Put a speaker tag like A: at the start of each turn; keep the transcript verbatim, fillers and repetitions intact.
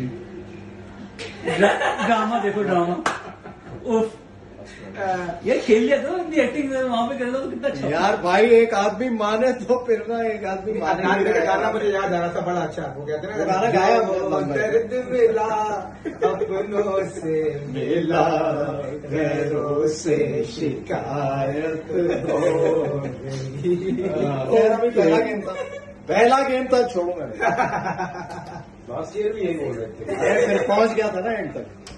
A: Drama देखो drama. उफ यार खेल लिया तो अपनी एक्टिंग वहां पे कर लो तो कितना अच्छा
B: यार भाई। एक आदमी माने तो फिर ना एक आदमी माने।
C: गाना मुझे याद आ रहा था बड़ा अच्छा। वो कहते हैं
B: गाना गाया
C: दर्द मिला अपनों से मिला गैरों से शिकायत हो गई।
B: मेरा भी पहला गेम था, पहला गेम था। छोड़ो मैंने
C: लास्ट ईयर भी यही बोल रहे थे।
B: फिर पहुंच गया था ना एंड तक।